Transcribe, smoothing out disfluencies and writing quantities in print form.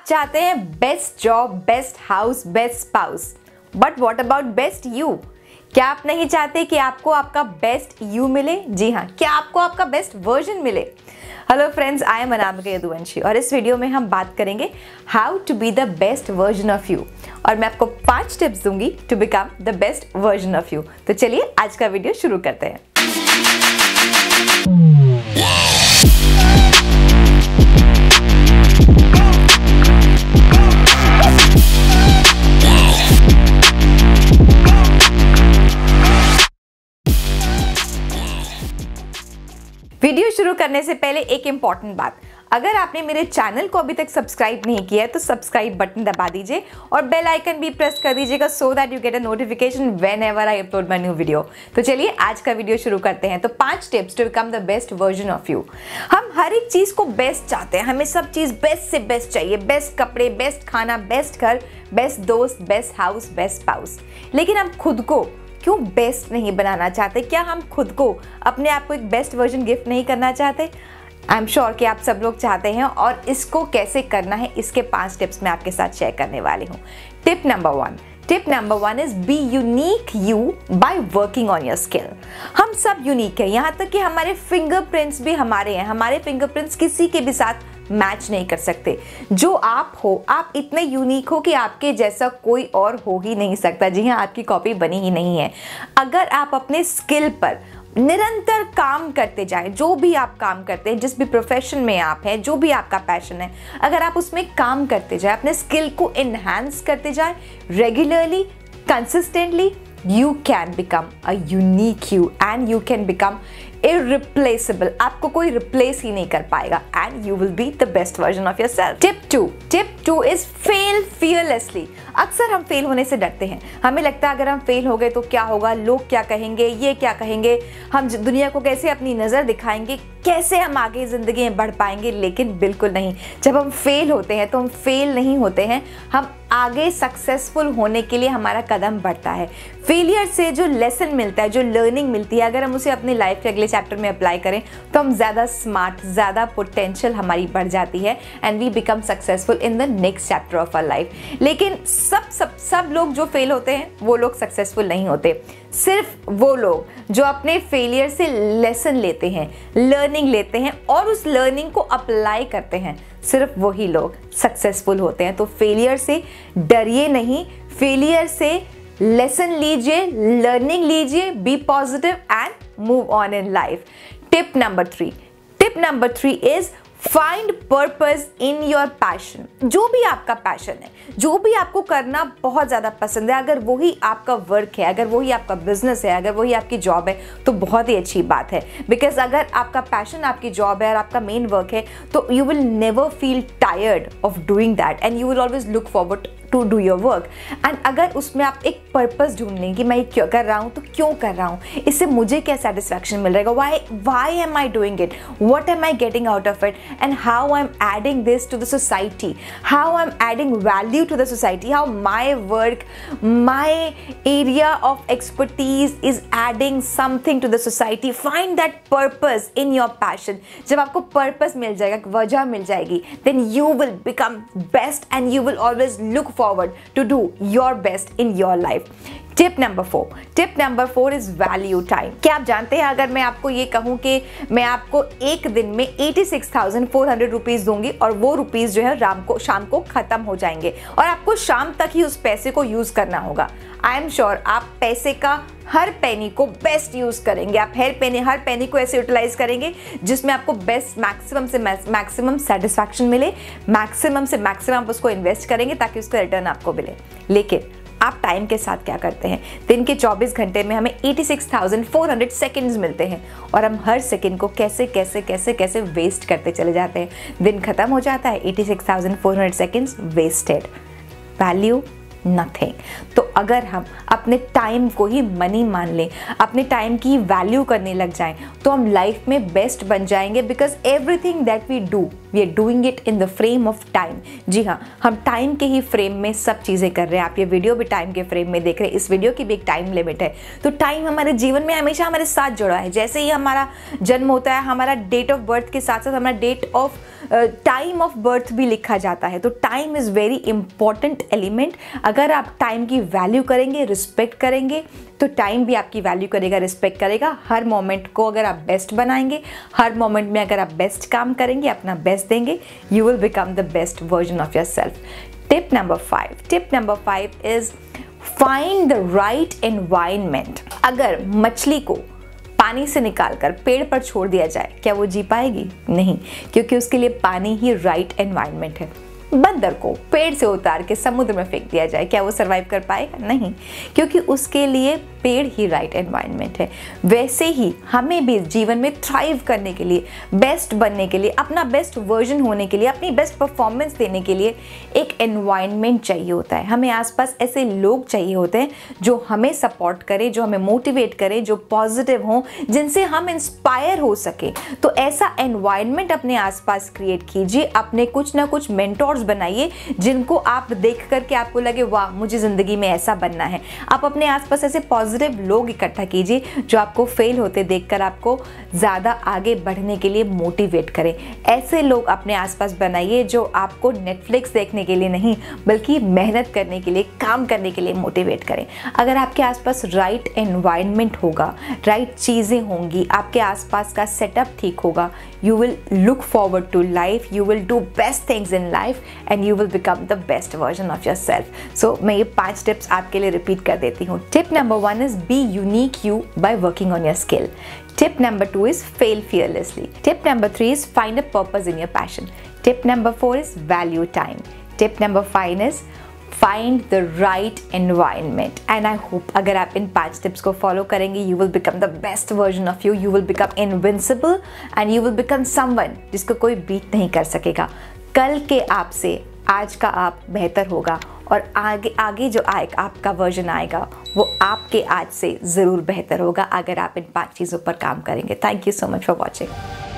चाहते हैं best job, best house, best spouse, but what about best you? क्या आप नहीं चाहते कि आपको आपका बेस्ट यू मिले? जी हाँ, क्या आपको आपका बेस्ट वर्जन मिले? Hello friends, I am Anamika और इस वीडियो में हम बात करेंगे how to be the best version of you, और मैं आपको 5 टिप्स दूंगी to become the best version of you. तो चलिए आज का वीडियो शुरू करते हैं। वीडियो शुरू करने से पहले एक इंपॉर्टेंट बात, अगर आपने मेरे चैनल को अभी तक सब्सक्राइब नहीं किया है तो सब्सक्राइब बटन दबा दीजिए और बेल आइकन भी प्रेस कर दीजिएगा so that you get a notification when ever I upload my new video. तो चलिए आज का वीडियो शुरू करते हैं। तो 5 tips to become the best version of you. हम हर एक चीज को बेस्ट चाहते हैं, हमें सब चीज बेस्ट से बेस्ट चाहिए, बेस्ट कपड़े, बेस्ट खाना, बेस्ट घर, बेस्ट दोस्त, बेस्ट हाउस, बेस्ट स्पाउस। लेकिन हम खुद को क्यों बेस्ट नहीं बनाना चाहते? क्या हम खुद को, अपने आप को एक बेस्ट वर्जन गिफ्ट नहीं करना चाहते? आई एम श्योर कि आप सब लोग चाहते हैं, और इसको कैसे करना है इसके 5 टिप्स मैं आपके साथ शेयर करने वाली हूँ। Tip number 1 is be unique you by working on your skill. हम सब यूनिक हैं, यहाँ तक कि हमारे फिंगरप्रिंट्स भी हमारे हैं। हमारे फिंगरप्रिंट्स किसी के भी साथ मैच नहीं कर सकते। जो आप हो, आप इतने यूनिक हो कि आपके जैसा कोई और हो ही नहीं सकता। जी हाँ, आपकी कॉपी बनी ही नहीं है। अगर आप अपने स्किल पर निरंतर काम करते जाएं, जो भी आप काम करते हैं, जिस भी प्रोफेशन में आप हैं, जो भी आपका पैशन है, अगर आप उसमें काम करते जाएं, अपने स्किल को एनहांस करते जाएं regularly, consistently, you can become a unique you and you can become irreplaceable। आपको कोई रिप्लेस ही नहीं कर पाएगा and you will be the best version of yourself। Tip 2 is fail fearlessly। अक्सर हम फेल होने से डरते हैं। हमें लगता है अगर हम फेल हो गए तो क्या होगा, लोग क्या कहेंगे, ये क्या कहेंगे, हम दुनिया को कैसे अपनी नज़र दिखाएंगे, कैसे हम आगे ज़िंदगी में बढ़ पाएंगे। लेकिन बिल्कुल नहीं। जब हम फेल होते हैं तो हम फेल नहीं होते हैं, हम आगे सक्सेसफुल होने के लिए हमारा कदम बढ़ता है। फेलियर से जो लेसन मिलता है, जो लर्निंग मिलती है, अगर हम उसे अपनी लाइफ के अगले चैप्टर में अप्लाई करें तो हम ज़्यादा स्मार्ट, ज़्यादा पोटेंशियल हमारी बढ़ जाती है and we become successful in the next chapter of our life. लेकिन सब लोग जो फेल होते हैं वो लोग सक्सेसफुल नहीं होते। सिर्फ वो लोग जो अपने फेलियर से लेसन लेते हैं, लर्निंग लेते हैं और उस लर्निंग को अप्लाई करते हैं, सिर्फ वही लोग सक्सेसफुल होते हैं। तो फेलियर से डरिए नहीं, फेलियर से लेसन लीजिए, लर्निंग लीजिए, B positive and move on in life. Tip number 3 is find purpose in your passion. जो भी आपका पैशन है, जो भी आपको करना बहुत ज़्यादा पसंद है, अगर वही आपका वर्क है, अगर वही आपका बिजनेस है, अगर वही आपकी जॉब है, तो बहुत ही अच्छी बात है। बिकॉज अगर आपका पैशन आपकी जॉब है और आपका मेन वर्क है तो you will never feel tired of doing that and you will always look forward to do your work. And अगर उसमें आप एक पर्पस ढूंढ लें कि मैं ये क्यों कर रहा हूँ, तो क्यों कर रहा हूँ, इससे मुझे क्या सेटिस्फैक्शन मिल रहेगा, Y M I doing it, what am I getting out of it, and how I'm adding this to the society, how I'm adding value to the society, how my work, my area of expertise is adding something to the society। Find that purpose in your passion। जब आपको purpose मिल जाएगा, वजह मिल जाएगी, then you will become best and you will always look forward to do your best in your life। Tip number 4 is value time. क्या आप जानते हैं, अगर मैं आपको ये कहूँ कि मैं आपको एक दिन में 86,400 रुपीज़ दूंगी और वो रुपीज़ जो है शाम को ख़त्म हो जाएंगे और आपको शाम तक ही उस पैसे को यूज़ करना होगा। आई एम श्योर आप पैसे का हर पेनी को बेस्ट यूज़ करेंगे। आप हर पेनी को ऐसे यूटिलाइज करेंगे जिसमें आपको बेस्ट, मैक्सिमम से मैक्सिमम सेटिस्फैक्शन मिले, मैक्सिमम से मैक्सिमम आप उसको इन्वेस्ट करेंगे ताकि उसका रिटर्न आपको मिले। लेकिन आप टाइम के साथ क्या करते हैं? दिन के 24 घंटे में हमें 86,400 सेकंड्स मिलते हैं और हम हर सेकंड को कैसे वेस्ट करते चले जाते हैं। दिन खत्म हो जाता है, 86,400 सेकंड्स वेस्टेड, वैल्यू नथिंग। तो अगर हम अपने टाइम को ही मनी मान लें, अपने टाइम की वैल्यू करने लग जाएं, तो हम लाइफ में बेस्ट बन जाएंगे। Because everything that we do, we are doing it in the frame of time. जी हाँ, हम टाइम के ही फ्रेम में सब चीज़ें कर रहे हैं। आप ये वीडियो भी टाइम के फ्रेम में देख रहे हैं, इस वीडियो की भी एक टाइम लिमिट है। तो टाइम हमारे जीवन में हमेशा हमारे साथ जुड़ा है। जैसे ही हमारा जन्म होता है, हमारा डेट ऑफ बर्थ के साथ साथ हमारा date of time of birth भी लिखा जाता है। तो time is very important element. अगर आप टाइम की वैल्यू करेंगे, रिस्पेक्ट करेंगे, तो टाइम भी आपकी वैल्यू करेगा, रिस्पेक्ट करेगा। हर मोमेंट को अगर आप बेस्ट बनाएंगे, हर मोमेंट में अगर आप बेस्ट काम करेंगे, अपना बेस्ट देंगे, you will become the best version of your self. Tip number 5 is find the right environment. अगर मछली को पानी से निकालकर पेड़ पर छोड़ दिया जाए, क्या वो जी पाएगी? नहीं, क्योंकि उसके लिए पानी ही राइट एनवायरनमेंट है। बंदर को पेड़ से उतार के समुद्र में फेंक दिया जाए, क्या वो सरवाइव कर पाएगा? नहीं, क्योंकि उसके लिए पेड़ ही राइट एनवायरनमेंट है। वैसे ही हमें भी जीवन में थ्राइव करने के लिए, बेस्ट बनने के लिए, अपना बेस्ट वर्जन होने के लिए, अपनी बेस्ट परफॉर्मेंस देने के लिए एक एनवायरनमेंट चाहिए होता है। हमें आसपास ऐसे लोग चाहिए होते हैं जो हमें सपोर्ट करें, जो हमें मोटिवेट करें, जो पॉजिटिव हों, जिनसे हम इंस्पायर हो सके। तो ऐसा एनवायरनमेंट अपने आसपास क्रिएट कीजिए। अपने कुछ ना कुछ मेंटोर्स बनाइए जिनको आप देख करके आपको लगे वाह, मुझे जिंदगी में ऐसा बनना है। आप अपने आसपास ऐसे पॉजिटिव लोग इकट्ठा कीजिए जो आपको फेल होते देखकर आपको ज़्यादा आगे बढ़ने के लिए मोटिवेट करें। ऐसे लोग अपने आसपास बनाइए जो आपको नेटफ्लिक्स देखने के लिए नहीं, बल्कि मेहनत करने के लिए, काम करने के लिए मोटिवेट करें। अगर आपके आसपास राइट एनवायरनमेंट होगा, राइट चीज़ें होंगी, आपके आसपास का सेटअप ठीक होगा, you will look forward to life, you will do best things in life and you will become the best version of your self. सो मैं ये 5 टिप्स आपके लिए रिपीट कर देती हूँ। Tip number 1 is be unique you by working on your skill. Tip number 2 is fail fearlessly. Tip number 3 is find a purpose in your passion. Tip number 4 is value time. Tip number 5 is find the right environment. And I hope अगर आप इन 5 tips को follow करेंगे, you will become the best version of you. You will become invincible and you will become someone जिसको कोई beat नहीं कर सकेगा। कल के आपसे आज का आप बेहतर होगा और आगे जो आएगा, आपका वर्जन आएगा, वो आपके आज से ज़रूर बेहतर होगा अगर आप इन 5 चीज़ों पर काम करेंगे। Thank you so much for watching.